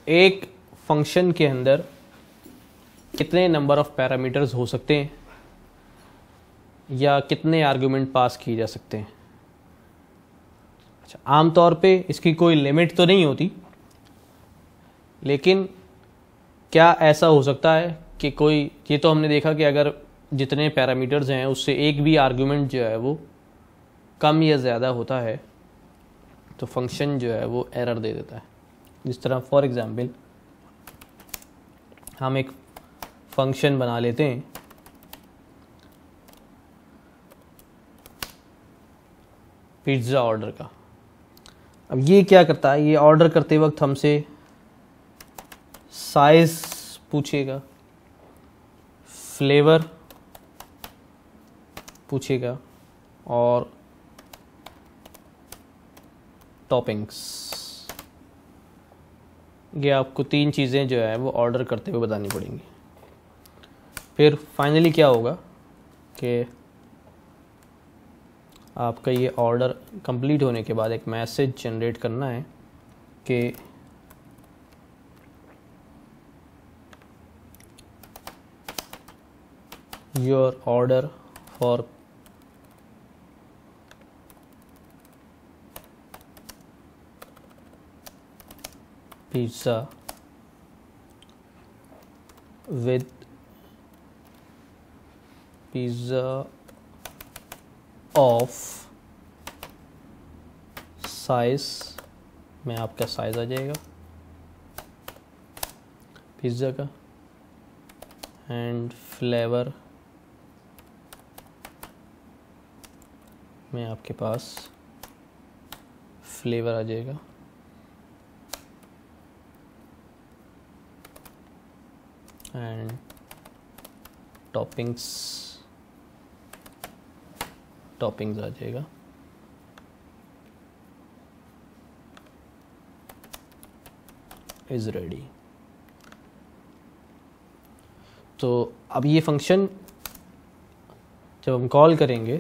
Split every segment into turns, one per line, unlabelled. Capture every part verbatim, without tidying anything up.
एक फंक्शन के अंदर कितने नंबर ऑफ पैरामीटर्स हो सकते हैं या कितने आर्गुमेंट पास किए जा सकते हैं। अच्छा, आमतौर पे इसकी कोई लिमिट तो नहीं होती, लेकिन क्या ऐसा हो सकता है कि कोई, ये तो हमने देखा कि अगर जितने पैरामीटर्स हैं उससे एक भी आर्गुमेंट जो है वो कम या ज़्यादा होता है तो फंक्शन जो है वो एरर दे देता है। जिस तरह फॉर एग्जांपल हम एक फंक्शन बना लेते हैं पिज़्ज़ा ऑर्डर का। अब ये क्या करता है, ये ऑर्डर करते वक्त हमसे साइज़ पूछेगा, फ्लेवर पूछेगा और टॉपिंग्स। ये आपको तीन चीज़ें जो है वो ऑर्डर करते हुए बतानी पड़ेंगी। फिर फाइनली क्या होगा कि आपका ये ऑर्डर कंप्लीट होने के बाद एक मैसेज जनरेट करना है कि your order for pizza with pizza of size में आपका साइज आ जाएगा पिज़्ज़ा का, एंड फ्लेवर में आपके पास फ्लेवर आ जाएगा, एंड टॉपिंग्स टॉपिंग्स आ जाएगा। Is ready. तो अब ये फंक्शन जब हम कॉल करेंगे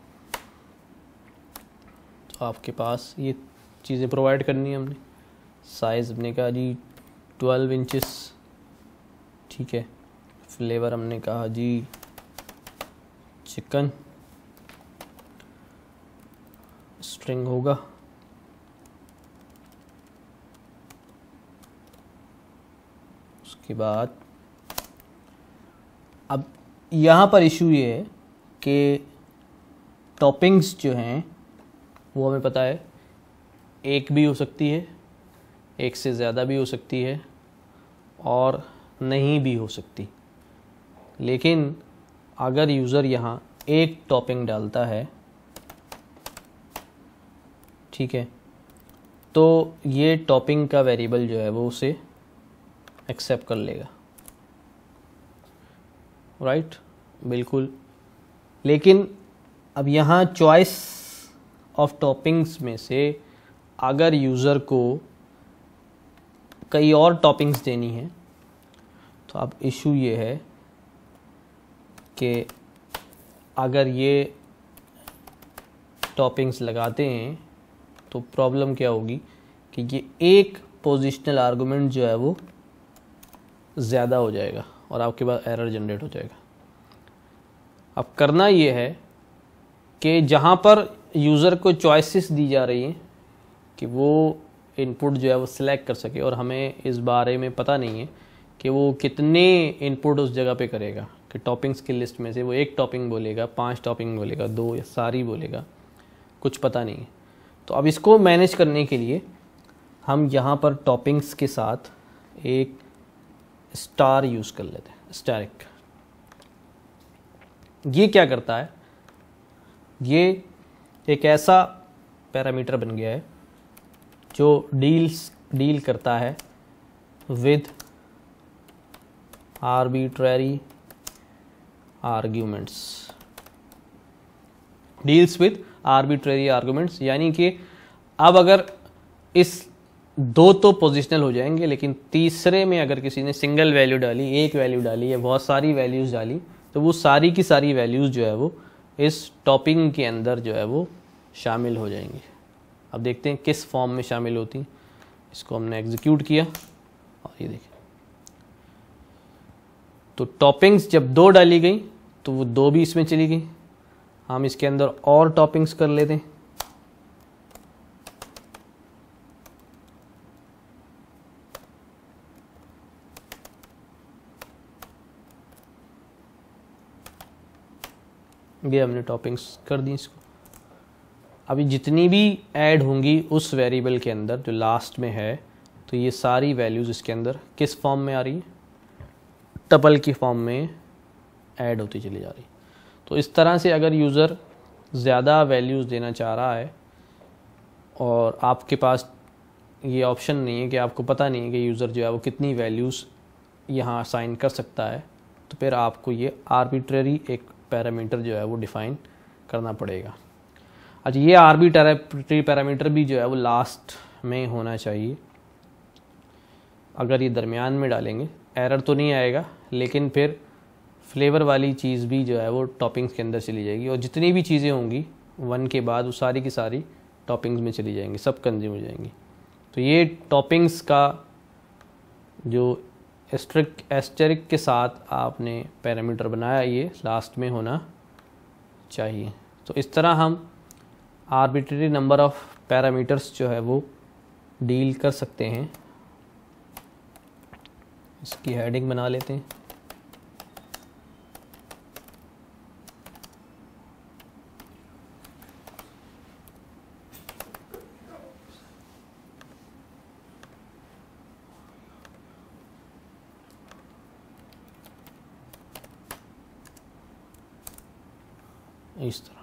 तो आपके पास ये चीज़ें प्रोवाइड करनी है हमने। साइज़ हमने कहा जी ट्वेल्व इंचेस, ठीक है। फ्लेवर हमने कहा जी चिकन, स्ट्रिंग होगा, उसके बाद अब यहाँ पर इशू ये है कि टॉपिंग्स जो हैं वो हमें पता है एक भी हो सकती है, एक से ज़्यादा भी हो सकती है और नहीं भी हो सकती। लेकिन अगर यूज़र यहाँ एक टॉपिंग डालता है, ठीक है, तो ये टॉपिंग का वेरिएबल जो है वो उसे एक्सेप्ट कर लेगा, राइट, बिल्कुल। लेकिन अब यहाँ चॉइस ऑफ टॉपिंग्स में से अगर यूज़र को कई और टॉपिंग्स देनी है तो अब इशू ये है कि अगर ये टॉपिंग्स लगाते हैं तो प्रॉब्लम क्या होगी कि ये एक पोजिशनल आर्गुमेंट जो है वो ज़्यादा हो जाएगा और आपके पास एरर जनरेट हो जाएगा। अब करना ये है कि जहाँ पर यूज़र को चॉइसेस दी जा रही हैं कि वो इनपुट जो है वो सिलेक्ट कर सके, और हमें इस बारे में पता नहीं है कि वो कितने इनपुट उस जगह पे करेगा, कि टॉपिंग्स की लिस्ट में से वो एक टॉपिंग बोलेगा, पांच टॉपिंग बोलेगा, दो या सारी बोलेगा, कुछ पता नहीं है। तो अब इसको मैनेज करने के लिए हम यहाँ पर टॉपिंग्स के साथ एक स्टार यूज़ कर लेते हैं, स्टैरिक। ये क्या करता है, ये एक ऐसा पैरामीटर बन गया है जो डील्स डील करता है with arbitrary arguments, deals with arbitrary arguments. यानी कि अब अगर इस दो तो पोजिशनल हो जाएंगे, लेकिन तीसरे में अगर किसी ने सिंगल वैल्यू डाली, एक वैल्यू डाली या बहुत सारी वैल्यूज़ डाली, तो वो सारी की सारी वैल्यूज़ जो है वो इस टॉपिंग के अंदर जो है वो शामिल हो जाएंगी। अब देखते हैं किस फॉर्म में शामिल होती। इसको हमने एग्जीक्यूट किया ये देखिए, तो टॉपिंग्स जब दो डाली गई तो वो दो भी इसमें चली गई। हम इसके अंदर और टॉपिंग्स कर लेते हैं। ये हमने टॉपिंग्स कर दी इसको। अभी जितनी भी ऐड होंगी उस वेरिएबल के अंदर जो लास्ट में है, तो ये सारी वैल्यूज़ इसके अंदर किस फॉर्म में आ रही है, टपल की फॉर्म में ऐड होती चली जा रही। तो इस तरह से अगर यूज़र ज़्यादा वैल्यूज़ देना चाह रहा है और आपके पास ये ऑप्शन नहीं है कि आपको पता नहीं है कि यूज़र जो है वो कितनी वैल्यूज़ यहाँ असाइन कर सकता है, तो फिर आपको ये आर्बिट्रेरी एक पैरामीटर जो है वो डिफ़ाइन करना पड़ेगा। अच्छा, ये आर्बिट्रेरी पैरामीटर भी जो है वो लास्ट में होना चाहिए। अगर ये दरमियान में डालेंगे एरर तो नहीं आएगा, लेकिन फिर फ्लेवर वाली चीज़ भी जो है वो टॉपिंग्स के अंदर चली जाएगी और जितनी भी चीज़ें होंगी वन के बाद वो सारी की सारी टॉपिंग्स में चली जाएंगी, सब कंज्यूम हो जाएंगी। तो ये टॉपिंग्स का जो एस्ट्रिक एस्टेरिक के साथ आपने पैरामीटर बनाया, ये लास्ट में होना चाहिए। तो इस तरह हम आर्बिट्रेरी नंबर ऑफ पैरामीटर्स जो है वो डील कर सकते हैं। इसकी हेडिंग बना लेते हैं। इस तरह